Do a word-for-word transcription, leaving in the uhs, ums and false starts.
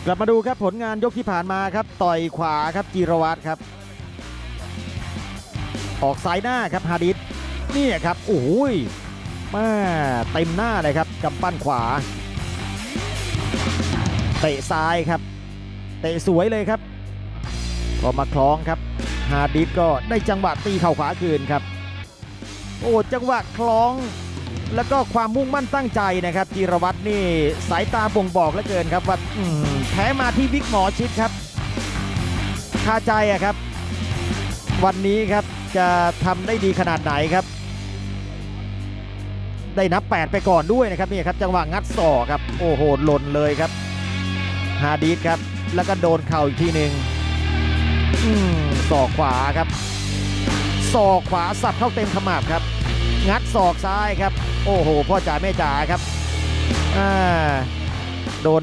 ลับมาดูครับผลงานยกที่ผ่านมาครับต่อยขวาครับจิรวัตรครับออกซ้ายหน้าครับฮาดิษนี่ครับโอ้ยมาเต็มหน้าเลยครับกำปั้นขวาเตะซ้ายครับเตะสวยเลยครับก็มาคล้องครับฮาดิษก็ได้จังหวะตีเข่าขวาคืนครับโอ้จังหวะคล้องแล้วก็ความมุ่งมั่นตั้งใจนะครับจิรวัตรนี่สายตาบ่งบอกเหลือเกินครับว่าแพ้มาที่วิกหมอชิดครับคาใจอะครับวันนี้ครับจะทำได้ดีขนาดไหนครับได้นับแปดไปก่อนด้วยนะครับนี่ครับจังหวะงัดศอกครับโอ้โหหล่นเลยครับฮาดิษครับแล้วก็โดนเข่าอีกทีหนึ่งศอกขวาครับศอกขวาสับเข้าเต็มขมับครับงัดศอกซ้ายครับโอ้โหพ่อจ๋าแม่จ๋าครับอ่าโดน